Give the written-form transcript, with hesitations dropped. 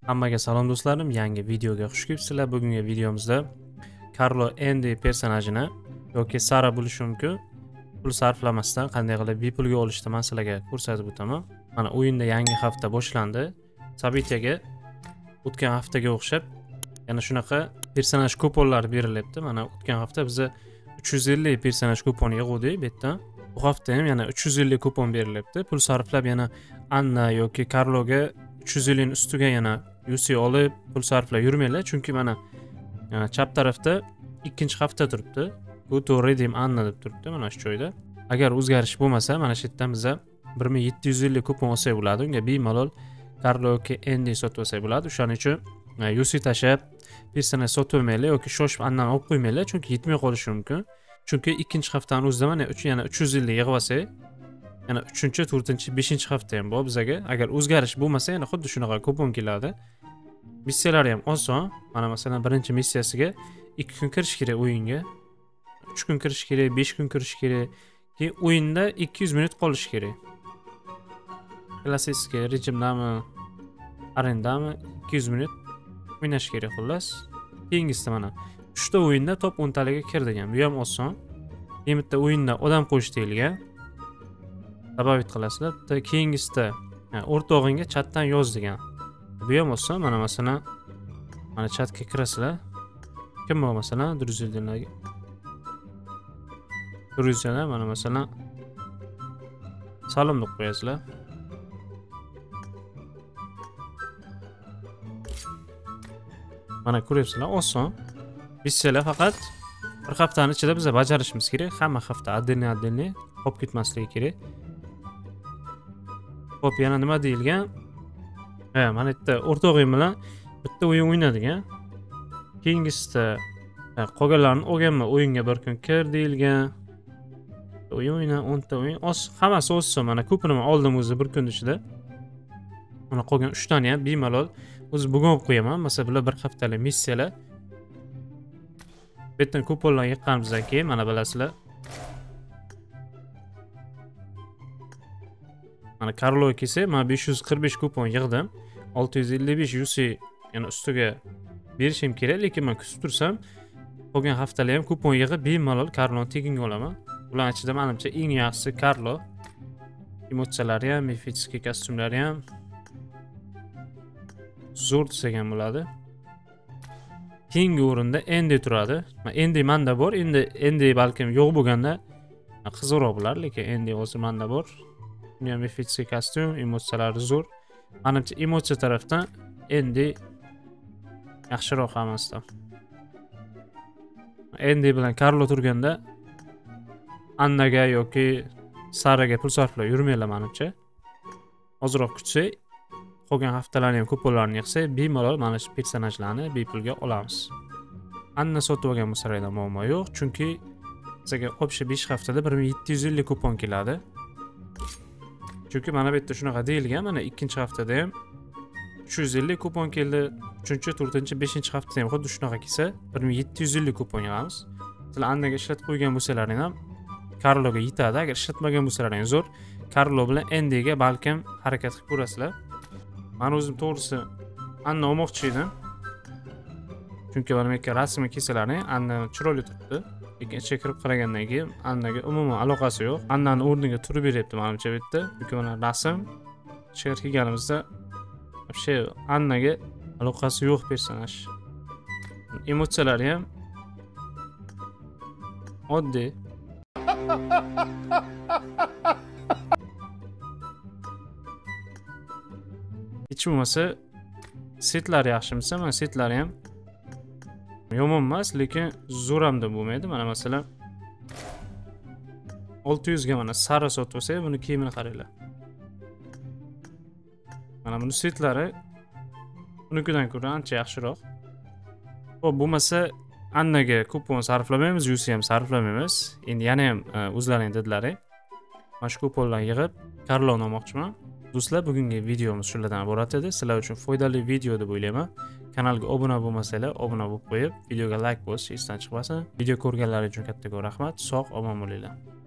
Hammaga salom do'stlarim, yangi videoga xush kelibsizlar. Bugungi videomizda Carlo Endi personajini yoki Sara bo'lishi mumkin pul sarflamasdan qanday qilib bepulga olishni men sizlarga ko'rsatib o'taman. Mana o'yinda yangi hafta boshlandi. Sabitiyaga o'tgan haftaga o'xshab yana shunaqa personaj kuponlar berilyapti. Mana o'tgan hafta biza 350 personaj kupon yig'uvdik bu yerdan. Bu hafta ham yana 350 kupon berilyapti. Pul sarflab yana Anna yoki Carloga 350 ning ustiga yana UC olib pul sarflab yurmanglar, chunki mana chap tarafda ikkinchi hafta turibdi. Bu to redeem Anna deb turibdi mana shu joyda. Agar o'zgarish bo'lmasa, mana shu yerdan biza 1750 kupon olsak bo'ladi. Unga bemalol Carlo yoki Endi sotib olsak bo'ladi. O'shaning uchun UC tashab personaj sotib olmanglar yoki shoshib Annani olib qo'ymanglar, chunki yetmay qolishi mumkin. Chunki ikkinchi haftaning o'zida mana yana 350 yig'ib olsak, yana 3-chi, 4-chi, 5-chi hafta ham bor bizaga. Agar o'zgarish bo'lmasa, yana xuddi shunaqa kupon keladi. Missiyalar ham oson. Mana masalan, birinchi missiyasiga 2 kun kirish kerak o'yinga. 3 kun kirish kerak, 5 kun kirish kerak. Keyin o'yinda 200 minut qolish kerak. Klassik rejimdami, arendami 200 minut o'ynash kerak xullas. Keyingisida mana 3 ta o'yinda top 10 taliga kirdigan. Bu ham oson. Keyin bitta o'yinda odam qo'yish deyilgan. Sababit qilasizlar. Bitta keyingisida o'rtog'ingga chatdan yoz degan. Bu ham oson. Mana masalan, mana chatga kirasizlar. Kim bor masalan, Druzillarga. Druzillar mana masalan salom deb qo'yasizlar. Mana ko'ryapsizlar, oson. Missiyalar faqat bir haftaning ichida biz bajarishimiz kerak. Hamma hafta отдельный qolib ketmasligi kerak. Hop, yana nima deyilgan? Mana bitta o'rtog'im bilan bitta o'yin o'ynadigan. Keyingisida qolganlarni olganman, o'yinga bir kun kir deyilgan. O'yin o'yna, 10 ta o'yin. Hammasi oson. Mana ko'pini men oldim o'zi bir kun ichida. Mana qolgan 3 tani ham bemalol o'zi bugun olib qo'yaman. Masalan, bular bir haftalik missiyalar. Bu yerdan kuponlar yiqqanimizdan keyin mana bilasizlar. Mana Carlo kelsa, men 545 kupon yig'dim. 655 UC yana ustiga berishim kerak, lekin men kutib tursam, qolgan haftalar ham kupon yig'ib bemalol Carloni teginga olaman. Ular ichida menimcha eng yaxshisi Carlo. Emotsiyalari ham, mifический kostyumlari ham zo'r desak ham bo'ladi. Keyingi o'rinda Endi turadi. Endi menda bor. Endi balkim yo'q bo'lganda qizig'roq bo'lar, lekin Endi hozir menda bor. Uni ham mifический kostyum, emotsiyalari zo'r. Menimcha emotsiya tarafdan Endi yaxshiroq hammasidan. Endi bilan Carlo turganda Annaga yoki Saraga pul sarflab yurmanglar menimcha. Ozroq kutsak, qolgan haftalarni ham kuponlarni yig'sak, bemalol mana shu personajlarni bepulga olamiz. Anna sotib olgan bo'lsa muammo yo'q, chunki bizga общий 5 haftada 1750 kupon keladi. Chunki mana bu yerda shunaqa deyilgan, mana ikkinchi haftada ham 350 kupon keldi, 3-chi, 4-chi, 5-chi haftada ham xuddi shunaqa kelsa, 1750 kupon yig'amiz. Sizlar Annaga ishlatib qo'ygan bo'lsalaring ham Carloga yetadi. Agar ishlatmagan bo'lsalaring zo'r, Carlo bilan Endiga balkim harakat qilib ko'rasizlar. Men o'zim to'g'risi Anna olmoqchi edim. Chunki mana menga rasmni kelsalaring, Anna chiroyli turibdi. Lekin ichga kirib qaragandan keyin Annaga umuman aloqasi yo'q. Annani o'rniga turib beryapti menimcha bu yerda. Chunki mana rasm ichga kelganimizda вообще Annaga aloqasi yo'q personaj. Emotsiyalari ham oddiy. Hech bo'lmasa setlari yaxshimisa, mana setlari ham yomon emas, lekin zo'r ham deb bo'lmaydi. Mana masalan 600 ga mana Sara sotib olsa, buni kiyimini qaranglar. Mana buni setlari unikidan ko'ra ancha yaxshiroq. Xo'p, bo'lmasa Annaga kupon sarflamaymiz, UC ham sarflamaymiz. Endi yana ham o'zlarining dedilaring. Mana shu kuponlarni yig'ib Carloni olmoqchiman. Do'stlar, bugungi videomiz shulardan iborat edi. Sizlar uchun foydali video deb o'ylayman. Kanalga obuna bo'lmasanglar, obuna bo'lib qo'yib, videoga like bosish esdan chiqmasin. Video ko'rganlar uchun katta rahmat. Sog', omon bo'linglar.